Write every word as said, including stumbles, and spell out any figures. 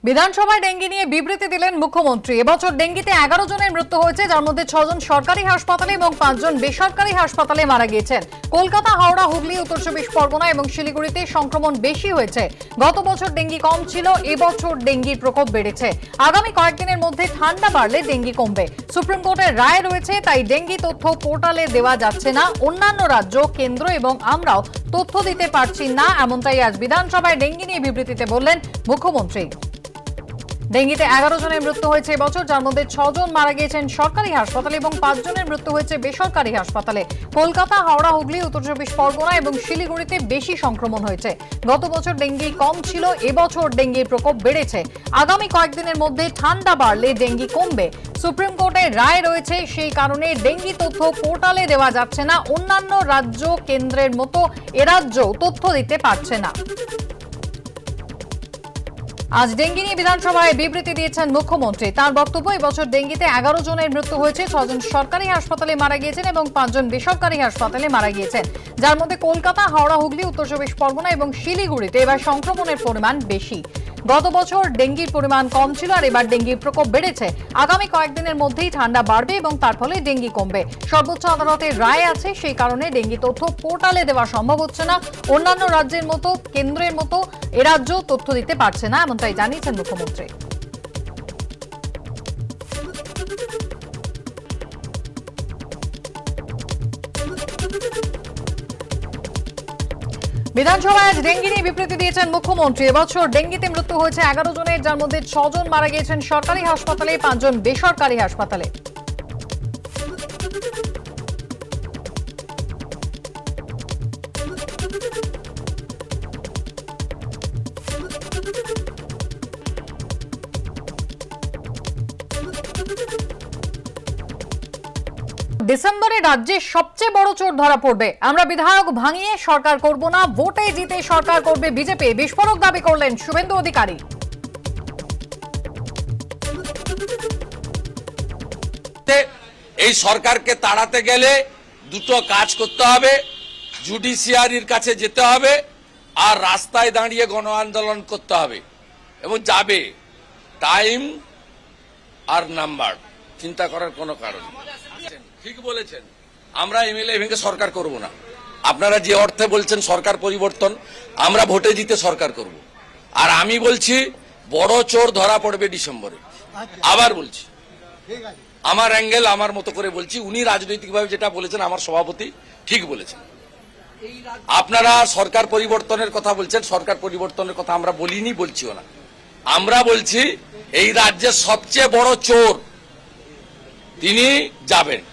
বিধানসভায় ডেঙ্গি নিয়ে বিবৃতি দিলেন মুখ্যমন্ত্রী। এবছর ডেঙ্গিতে এগারো জনের মৃত্যু হয়েছে, যার মধ্যে ছজন সরকারি হাসপাতালে এবং পাঁচজন বেসরকারি হাসপাতালে মারা গিয়েছেন। কলকাতা, হাওড়া, হুগলি, উত্তর চব্বিশ পরগনা এবং শিলিগুড়িতে সংক্রমণ বেশি হয়েছে। গত বছর ডেঙ্গি কম ছিল, এবছর ডেঙ্গির প্রকোপ বেড়েছে। আগামী কয়েকদিনের মধ্যে ঠান্ডা বাড়লে ডেঙ্গি কমবে। সুপ্রিম কোর্টের রায় রয়েছে, তাই ডেঙ্গি তথ্য পোর্টালে দেওয়া যাচ্ছে না। অন্যান্য রাজ্য, কেন্দ্র এবং আমরাও তথ্য দিতে পারছি না, এমনটাই আজ বিধানসভায় ডেঙ্গি নিয়ে বিবৃতিতে বললেন মুখ্যমন্ত্রী। ডেঙ্গিতে এগারো জনের মৃত্যু হয়েছে এবছর, যার মধ্যে ছজন মারা গিয়েছেন সরকারি হাসপাতালে এবং পাঁচ জনের মৃত্যু হয়েছে বেসরকারি হাসপাতালে। কলকাতা, হাওড়া, হুগলি, উত্তর চব্বিশ পরগনা এবং শিলিগুড়িতে বেশি সংক্রমণ হয়েছে। গত বছর ডেঙ্গি কম ছিল, এবছর ডেঙ্গির প্রকোপ বেড়েছে। আগামী কয়েকদিনের মধ্যে ঠান্ডা বাড়লে ডেঙ্গি কমবে। সুপ্রিম কোর্টের রায় রয়েছে, সেই কারণে ডেঙ্গি তথ্য পোর্টালে দেওয়া যাচ্ছে না। অন্যান্য রাজ্য, কেন্দ্রের মতো এ রাজ্যও তথ্য দিতে পারছে না। আজ ডেঙ্গি নিয়ে বিধানসভায় বিবৃতি দিয়েছেন মুখ্যমন্ত্রী। তার বক্তব্য, এবছর ডেঙ্গিতে এগারো জনের মৃত্যু হয়েছে, ছজন সরকারি হাসপাতালে মারা গিয়েছেন এবং পাঁচজন বেসরকারি হাসপাতালে মারা গিয়েছেন, যার মধ্যে কলকাতা, হাওড়া, হুগলি, উত্তর চব্বিশ পরগনা এবং শিলিগুড়িতে এবার সংক্রমণের পরিমাণ বেশি। গত বছর ডেঙ্গির পরিমাণ কম ছিল, আর এবার ডেঙ্গির প্রকোপ বেড়েছে। আগামী কয়েকদিনের মধ্যেই ঠান্ডা বাড়বে এবং তার ফলে ডেঙ্গি কমবে। সর্বোচ্চ আদালতের রায় আছে, সেই কারণে ডেঙ্গি তথ্য পোর্টালে দেওয়া সম্ভব হচ্ছে না। অন্যান্য রাজ্যের মতো, কেন্দ্রের মতো এ রাজ্য তথ্য দিতে পারছে না, এমনটাই জানিয়েছেন মুখ্যমন্ত্রী। বিধানসভায় আজ ডেঙ্গি নিয়ে বিবৃতি দিয়েছেন মুখ্যমন্ত্রী। এবছর ডেঙ্গিতে মৃত্যু হয়েছে এগারো জনের, যার মধ্যে ছজন মারা গিয়েছেন সরকারি হাসপাতালে, পাঁচজন বেসরকারি হাসপাতালে। ডিসেম্বরে রাজ্যে সবচেয়ে বড় চোর ধরা পড়বে। আমরা বিধায়ক ভাঙিয়ে সরকার করব না, ভোটে জিতে সরকার করবে বিজেপি, বিস্ফোরক দাবি করলেন শুভেন্দু অধিকারী। এই সরকারকে তাড়াতে গেলে দুটো কাজ করতে হবে, জুডিশিয়ারির কাছে যেতে হবে আর রাস্তায় দাঁড়িয়ে গণ আন্দোলন করতে হবে, এবং যাবে। টাইম আর নাম্বার চিন্তা করার কোনো কারণ নেই। ঠিক বলেছেন, আমরা এমএলএ ভেঙে সরকার করব না। আপনারা যে অর্থে বলছেন সরকার পরিবর্তন, আমরা ভোটে জিতে সরকার করব। আর আমি বলছি বড় চোর ধরা পড়বে ডিসেম্বরে। আবার বলছি, আমার অ্যাঙ্গেল আমার মতো করে বলছি। উনি রাজনৈতিকভাবে যেটা বলেছেন, আমার সভাপতি ঠিক বলেছেন। আপনারা সরকার পরিবর্তনের কথা বলছেন, সরকার পরিবর্তনের কথা আমরা বলিনি, বলছিও না। আমরা বলছি এই রাজ্যের সবচেয়ে বড় চোর তিনি যাবেন।